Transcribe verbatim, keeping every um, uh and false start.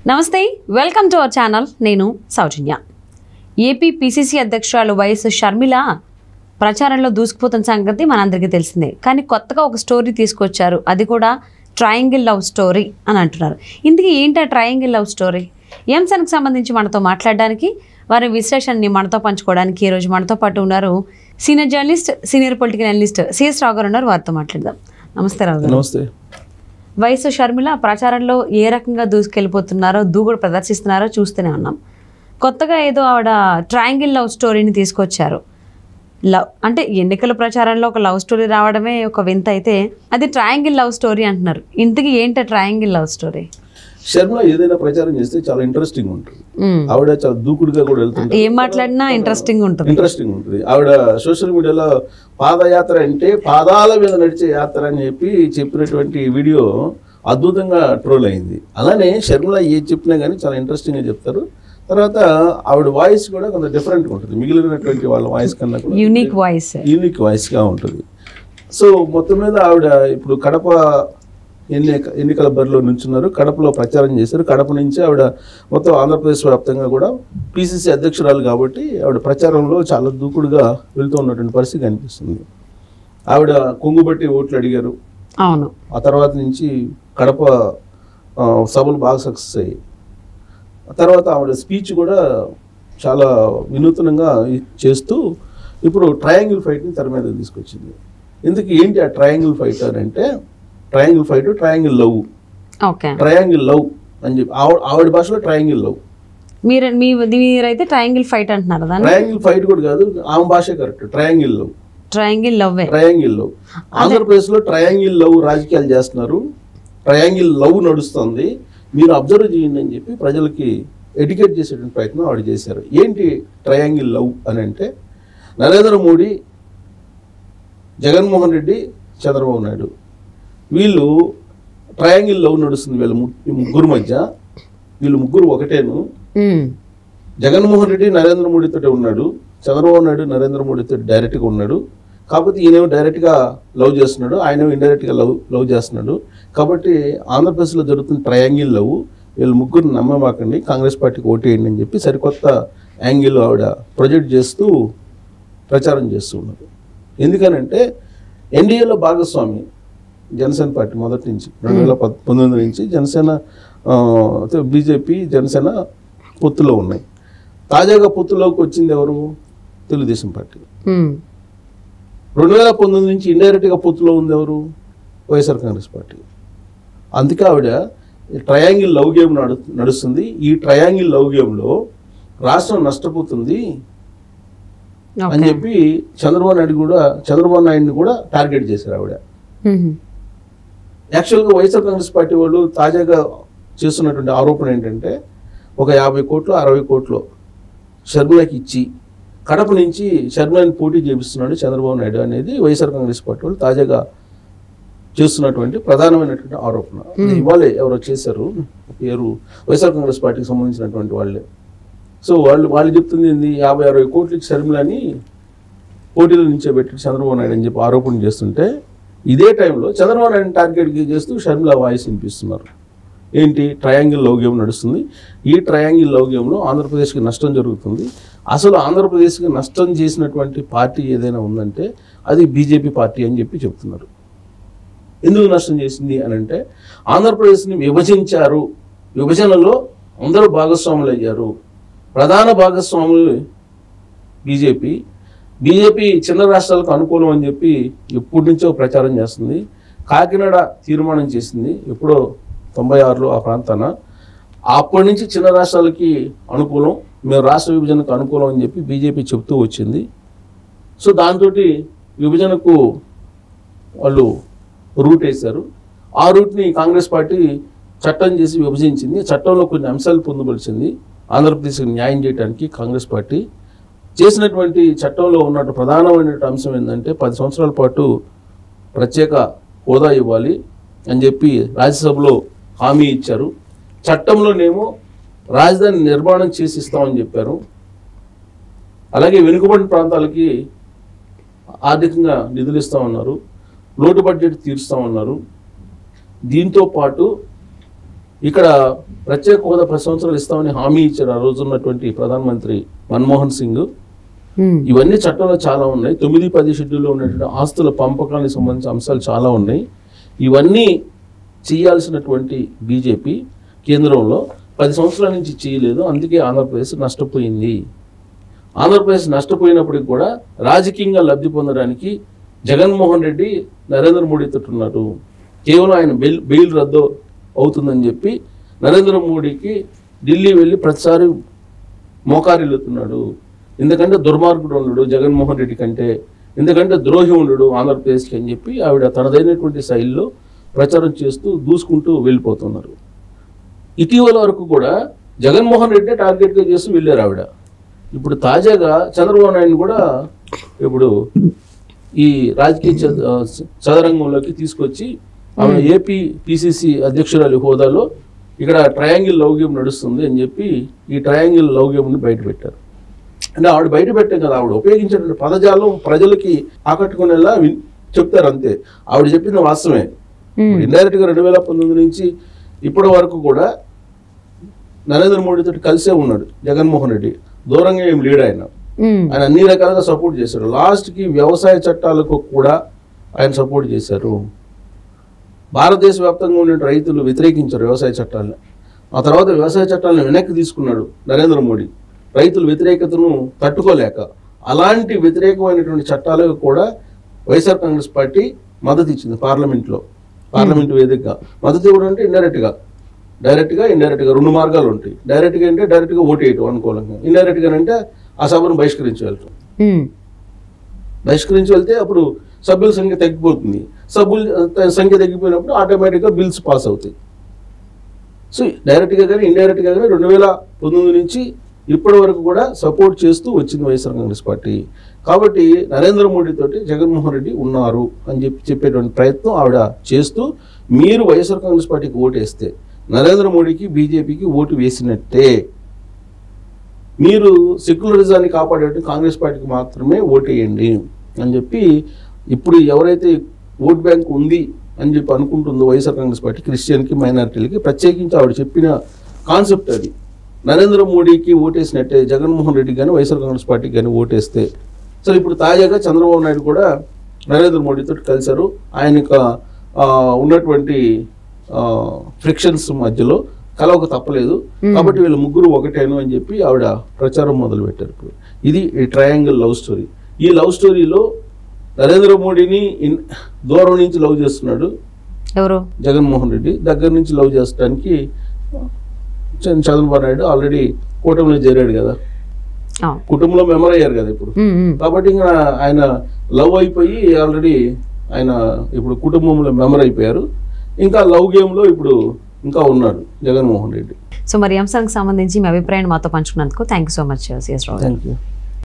నమస్తే, welcome to our channel. నేను Soujanya. AP PCC అధ్యక్షురాలు వైఎస్ షర్మిల ప్రచారంలో దూసుకుపోతున్న సంగతి మనందరికీ తెలిసిందే. కానీ కొత్తగా ఒక స్టోరీ తీసుకొచ్చారు, అది కూడా ట్రయాంగిల్ లవ్ స్టోరీ అని అంటున్నారు. ఇందుకు ఏంటి ఆ ట్రయాంగిల్ లవ్ స్టోరీ? ఈ అంశానికి సంబంధించి మనతో మాట్లాడడానికి, వారి విశ్లేషణని మనతో పంచుకోవడానికి ఈరోజు మనతో పాటు ఉన్నారు senior journalist, senior political analyst CS Rao garu ఉన్నారు. వారితో మాట్లాడదాం. నమస్తే రావు గారు. నమస్తే. వైఎస్ షర్మిల ప్రచారంలో ఏ రకంగా దూసుకెళ్ళిపోతున్నారో, దూకుడు ప్రదర్శిస్తున్నారో చూస్తూనే ఉన్నాం. కొత్తగా ఏదో ఆవిడ ట్రయాంగిల్ లవ్ స్టోరీని తీసుకొచ్చారు. లవ్ అంటే ఎన్నికల ప్రచారంలో ఒక లవ్ స్టోరీ రావడమే ఒక వింత అయితే, అది ట్రయాంగిల్ లవ్ స్టోరీ అంటున్నారు. ఇంతకీ ఏంటి ట్రయాంగిల్ లవ్ స్టోరీ? శర్మ ఏదైనా ప్రచారం చేస్తే చాలా ఇంట్రెస్టింగ్ ఉంటుంది. ఆవిడ చాలా దూకుడుగా కూడా వెళ్తుంది. ఏం మాట్లాడినా ఇంట్రెస్టింగ్ ఉంటుంది ఇంట్రెస్టింగ్ ఉంటుంది ఆవిడ సోషల్ మీడియాలో పాదయాత్ర అంటే పాదాల మీద నడిచే యాత్ర అని చెప్పి చెప్పినటువంటి వీడియో అద్భుతంగా ట్రోల్ అయింది. అలానే శర్మల ఏ చెప్పినా కానీ చాలా ఇంట్రెస్టింగ్గా చెప్తారు. తర్వాత ఆవిడ వాయిస్ కూడా కొంత డిఫరెంట్గా ఉంటుంది, మిగిలినటువంటి వాళ్ళ వాయిస్ కన్నా కూడా యూనిక్ వాయిస్ యూనిక్ వాయిస్గా ఉంటుంది. సో మొత్తం మీద ఆవిడ ఇప్పుడు కడప ఎన్నిక ఎన్నికల బరిలో నుంచున్నారు. కడపలో ప్రచారం చేశారు. కడప నుంచి ఆవిడ మొత్తం ఆంధ్రప్రదేశ్ వ్యాప్తంగా కూడా పిసిసి అధ్యక్షురాలు కాబట్టి ఆవిడ ప్రచారంలో చాలా దూకుడుగా వెళ్తూ ఉన్నటువంటి పరిస్థితి కనిపిస్తుంది. ఆవిడ కొంగుబట్టి ఓట్లు అడిగారు. అవును. ఆ తర్వాత నుంచి కడప సభలు బాగా సక్సెస్ అయ్యాయి. ఆ తర్వాత ఆవిడ స్పీచ్ కూడా చాలా వినూత్నంగా చేస్తూ ఇప్పుడు ట్రయాంగిల్ ఫైట్ని తెర మీద తీసుకొచ్చింది. ఇందుకు ఏంటి ఆ ట్రయాంగిల్ ఫైట్ అని అంటే, triangle fight triangle love, triangle love అని చెప్పి ఆవిడ ఆవిడ భాషలో ట్రయాంగిల్ లవ్. మీరు మీ మీరైతే ట్రయాంగిల్ ఫైట్ అంటున్నారు. ట్రయాంగిల్ ఫైట్ కూడా కాదు, ఆమె భాష correct. Triangle love, triangle love, triangle love. Andhra Pradesh లో ట్రయాంగిల్ లవ్ రాజకీయాలు చేస్తున్నారు, ట్రయాంగిల్ లవ్ నడుస్తుంది, మీరు అబ్జర్వ్ చేయండి అని చెప్పి ప్రజలకి ఎడ్యుకేట్ చేసేటువంటి ప్రయత్నం ఆవిడ చేశారు. ఏంటి ట్రయాంగిల్ లవ్ అని అంటే, నరేంద్ర మోడీ, జగన్మోహన్ రెడ్డి, చంద్రబాబు నాయుడు, వీళ్ళు ట్రయాంగిల్ లవ్ నడుస్తుంది వీళ్ళ ముగ్గురు మధ్య. వీళ్ళు ముగ్గురు ఒకటేను. జగన్మోహన్ రెడ్డి నరేంద్ర మోడీతో ఉన్నాడు, చంద్రబాబు నాయుడు నరేంద్ర మోడీతో డైరెక్ట్గా ఉన్నాడు. కాకపోతే ఈయనేమో డైరెక్ట్గా లవ్ చేస్తున్నాడు, ఆయన ఇండైరెక్ట్గా లవ్ లవ్ చేస్తున్నాడు. కాబట్టి ఆంధ్రప్రదేశ్లో జరుగుతున్న ట్రయాంగిల్ లవ్, వీళ్ళు ముగ్గురు నమ్మమాకండి, కాంగ్రెస్ పార్టీకి ఓటేయండి అని చెప్పి సరికొత్త యాంగిల్ ఆవిడ ప్రొజెక్ట్ చేస్తూ ప్రచారం చేస్తూ ఉన్నారు. ఎందుకనంటే ఎన్డీఏలో భాగస్వామి జనసేన పార్టీ మొదటి నుంచి రెండు వేల పంతొమ్మిది నుంచి జనసేన బీజేపీ జనసేన పొత్తులో ఉన్నాయి. తాజాగా పొత్తులోకి వచ్చింది ఎవరు? తెలుగుదేశం పార్టీ. రెండు వేల పంతొమ్మిది నుంచి ఇండైరెక్ట్గా పొత్తులో ఉంది ఎవరు? YSR Congress party. అందుకే ఆవిడ ట్రయాంగిల్ లవ్ గేమ్ నడు నడుస్తుంది ఈ ట్రయాంగిల్ లవ్ గేమ్లో రాష్ట్రం నష్టపోతుంది అని చెప్పి చంద్రబాబు నాయుడు కూడా చంద్రబాబు నాయుడిని కూడా టార్గెట్ చేశారు ఆవిడ. యాక్చువల్గా వైఎస్ఆర్ కాంగ్రెస్ పార్టీ వాళ్ళు తాజాగా చేస్తున్నటువంటి ఆరోపణ ఏంటంటే, ఒక యాభై కోట్లు అరవై కోట్లు షర్మిలకి ఇచ్చి కడప నుంచి షర్మిలని పోటీ చేపిస్తున్నాడు చంద్రబాబు నాయుడు అనేది వైఎస్ఆర్ కాంగ్రెస్ పార్టీ వాళ్ళు తాజాగా చేస్తున్నటువంటి ప్రధానమైనటువంటి ఆరోపణ. ఇవాళే ఎవరో చేశారు, పేరు వైఎస్ఆర్ కాంగ్రెస్ పార్టీకి సంబంధించినటువంటి వాళ్ళే. సో వాళ్ళు వాళ్ళు చెప్తుంది ఏంది, యాభై అరవై కోట్లకి షర్మిలని పోటీల నుంచే పెట్టి చంద్రబాబు నాయుడు అని చెప్పి ఆరోపణ చేస్తుంటే, ఇదే టైంలో చంద్రబాబు నాయుడు టార్గెట్ చేస్తూ షర్మిల వాయిస్ వినిపిస్తున్నారు. ఏంటి? ట్రయాంగిల్ లవ్ గేమ్ నడుస్తుంది. ఈ ట్రయాంగిల్ లవ్ గేమ్లో ఆంధ్రప్రదేశ్కి నష్టం జరుగుతుంది. అసలు ఆంధ్రప్రదేశ్కి నష్టం చేసినటువంటి పార్టీ ఏదైనా ఉందంటే అది బీజేపీ పార్టీ అని చెప్పి చెప్తున్నారు. ఎందుకు నష్టం చేసింది అని అంటే, ఆంధ్రప్రదేశ్ని విభజించారు, విభజనలో అందరూ భాగస్వాములు అయ్యారు. ప్రధాన భాగస్వాములు బీజేపీ. బీజేపీ చిన్న రాష్ట్రాలకు అనుకూలం అని చెప్పి ఎప్పటి నుంచో ప్రచారం చేస్తుంది. కాకినాడ తీర్మానం చేసింది ఎప్పుడో తొంభై ఆరులో ఆ ప్రాంతాన. అప్పటి నుంచి చిన్న రాష్ట్రాలకి అనుకూలం, మేము రాష్ట్ర విభజనకు అనుకూలం అని చెప్పి బీజేపీ చెప్తూ వచ్చింది. సో దాంతో విభజనకు వాళ్ళు రూట్ వేశారు. ఆ రూట్ని కాంగ్రెస్ పార్టీ చట్టం చేసి విభజించింది. చట్టంలో కొన్ని అంశాలు పొందుపరిచింది. ఆంధ్రప్రదేశ్కి న్యాయం చేయడానికి కాంగ్రెస్ పార్టీ చేసినటువంటి చట్టంలో ఉన్నట్టు ప్రధానమైన అంశం ఏంటంటే, పది సంవత్సరాల పాటు ప్రత్యేక హోదా ఇవ్వాలి అని చెప్పి రాజ్యసభలో హామీ ఇచ్చారు. చట్టంలోనేమో రాజధాని నిర్మాణం చేసి ఇస్తామని చెప్పారు. అలాగే వెనుకబడిన ప్రాంతాలకి ఆర్థికంగా నిధులు ఇస్తామన్నారు, లోటు బడ్జెట్ తీరుస్తామన్నారు. దీంతో పాటు ఇక్కడ ప్రత్యేక హోదా పది సంవత్సరాలు ఇస్తామని హామీ ఇచ్చారు ఆ రోజు ఉన్నటువంటి ప్రధానమంత్రి మన్మోహన్ సింగ్. ఇవన్నీ చట్టంలో చాలా ఉన్నాయి. తొమ్మిది పది షెడ్యూల్లో ఉన్నటువంటి ఆస్తుల పంపకానికి సంబంధించిన అంశాలు చాలా ఉన్నాయి. ఇవన్నీ చేయాల్సినటువంటి బీజేపీ కేంద్రంలో పది సంవత్సరాల నుంచి చేయలేదు. అందుకే ఆంధ్రప్రదేశ్ నష్టపోయింది. ఆంధ్రప్రదేశ్ నష్టపోయినప్పటికి కూడా రాజకీయంగా లబ్ధి పొందడానికి జగన్మోహన్ రెడ్డి నరేంద్ర మోడీతో ఉన్నారు. కేవలం ఆయన బెయిల్ బెయిల్ రద్దు అవుతుందని చెప్పి నరేంద్ర మోడీకి ఢిల్లీ వెళ్ళి ప్రతిసారి మోకారిల్లుతున్నాడు. ఎందుకంటే దుర్మార్గుడు ఉండడు జగన్మోహన్ రెడ్డి కంటే, ఎందుకంటే ద్రోహి ఉండడు ఆంధ్రప్రదేశ్కి అని చెప్పి ఆవిడ తనదైనటువంటి శైలిలో ప్రచారం చేస్తూ దూసుకుంటూ వెళ్ళిపోతున్నారు. ఇటీవల వరకు కూడా జగన్మోహన్ రెడ్డి టార్గెట్గా చేస్తూ వెళ్ళారు ఆవిడ. ఇప్పుడు తాజాగా చంద్రబాబు నాయుడు కూడా ఇప్పుడు ఈ రాజకీయ చదరంగంలోకి తీసుకొచ్చి ఆమె ఏపీ పిసిసి అధ్యక్షురాలి హోదాలో ఇక్కడ ట్రయాంగిల్ లవ్ గేమ్ నడుస్తుంది అని చెప్పి ఈ ట్రయాంగిల్ లవ్ గేమ్ని బయట పెట్టారు. అంటే ఆవిడ బయట పెట్టాం కదా, ఆవిడ ఉపయోగించినటువంటి పదజాలం ప్రజలకి ఆకట్టుకునేలా చెప్తారు అంతే. ఆవిడ చెప్పింది వాస్తవమే. ఇండైరెక్ట్ గా రెండు వేల పంతొమ్మిది నుంచి ఇప్పటి వరకు కూడా నరేంద్ర మోడీతో కలిసే ఉన్నాడు జగన్మోహన్ రెడ్డి. దూరంగా ఏం లీడ్ ఆయన ఆయన అన్ని రకాలుగా సపోర్ట్ చేశారు. లాస్ట్ కి వ్యవసాయ చట్టాలకు కూడా ఆయన సపోర్ట్ చేశారు. భారతదేశ వ్యాప్తంగా ఉన్న రైతులు వ్యతిరేకించారు వ్యవసాయ చట్టాలను. ఆ తర్వాత వ్యవసాయ చట్టాలను వెనక్కి తీసుకున్నాడు నరేంద్ర మోడీ రైతుల వ్యతిరేకతను తట్టుకోలేక. అలాంటి వ్యతిరేకమైనటువంటి చట్టాలకు కూడా వైఎస్ఆర్ కాంగ్రెస్ పార్టీ మద్దతు ఇచ్చింది పార్లమెంట్లో. పార్లమెంట్ వేదికగా మద్దతు ఇవ్వడం అంటే ఇండైరెక్ట్గా, డైరెక్ట్గా ఇండైరెక్ట్గా రెండు మార్గాలు ఉంటాయి. డైరెక్ట్గా అంటే డైరెక్ట్గా ఓటు వేయటం అనుకూలంగా, ఇండైరెక్ట్గా అంటే ఆ సభను బహిష్కరించి వెళ్తాం. బహిష్కరించి వెళ్తే అప్పుడు సభ్యుల సంఖ్య తగ్గిపోతుంది. సభ్యుల సంఖ్య తగ్గిపోయినప్పుడు ఆటోమేటిక్గా బిల్స్ పాస్ అవుతాయి. సో డైరెక్ట్గా కానీ ఇండైరెక్ట్గా కానీ రెండు వేల పంతొమ్మిది నుంచి ఇప్పటి వరకు కూడా సపోర్ట్ చేస్తూ వచ్చింది వైఎస్ఆర్ కాంగ్రెస్ పార్టీ. కాబట్టి నరేంద్ర మోడీ తోటి జగన్మోహన్ రెడ్డి ఉన్నారు అని చెప్పి చెప్పేటువంటి ప్రయత్నం ఆవిడ చేస్తూ, మీరు వైఎస్ఆర్ కాంగ్రెస్ పార్టీకి ఓటు వేస్తే నరేంద్ర మోడీకి బీజేపీకి ఓటు వేసినట్టే. మీరు సెక్యులరిజాన్ని కాపాడేటువంటి కాంగ్రెస్ పార్టీకి మాత్రమే ఓటు వేయండి అని చెప్పి ఇప్పుడు ఎవరైతే ఓట్ బ్యాంక్ ఉంది అని చెప్పి అనుకుంటుందో వైఎస్ఆర్ కాంగ్రెస్ పార్టీ క్రిస్టియన్కి మైనారిటీలకి ప్రత్యేకించి ఆవిడ చెప్పిన కాన్సెప్ట్ అది. నరేంద్ర మోడీకి ఓటేసినట్టే జగన్మోహన్ రెడ్డి కానీ వైఎస్ఆర్ కాంగ్రెస్ పార్టీకి కానీ ఓటేస్తే. సో ఇప్పుడు తాజాగా చంద్రబాబు నాయుడు కూడా నరేంద్ర మోడీతో కలిశారు. ఆయనకు ఉన్నటువంటి ఫ్రిక్షన్స్ మధ్యలో కలవక తప్పలేదు. కాబట్టి వీళ్ళు ముగ్గురు ఒకటేను అని చెప్పి ఆవిడ ప్రచారం మొదలు పెట్టారు. ఇప్పుడు ఇది ఈ ట్రయాంగిల్ లవ్ స్టోరీ. ఈ లవ్ స్టోరీలో నరేంద్ర మోడీని దూరం నుంచి లవ్ చేస్తున్నాడు ఎవరు, జగన్మోహన్ రెడ్డి. దగ్గర నుంచి లవ్ చేసడానికి చంద్రబాబు నాయుడు ఆల్రెడీ కూటమిలో చేరాడు కదా, కుటుంబంలో మెంబర్ అయ్యారు కదా ఇప్పుడు. కాబట్టి ఇంకా ఆయన లవ్ అయిపోయి ఆల్రెడీ ఆయన ఇప్పుడు కుటుంబంలో మెంబర్ అయిపోయారు. ఇంకా లవ్ గేమ్ లో ఇప్పుడు ఇంకా ఉన్నాడు జగన్మోహన్ రెడ్డి. సో మరి అంశానికి సంబంధించి మీ అభిప్రాయాన్ని మాతో పంచుకున్నందుకు thank you so much CS Rao. Thank you.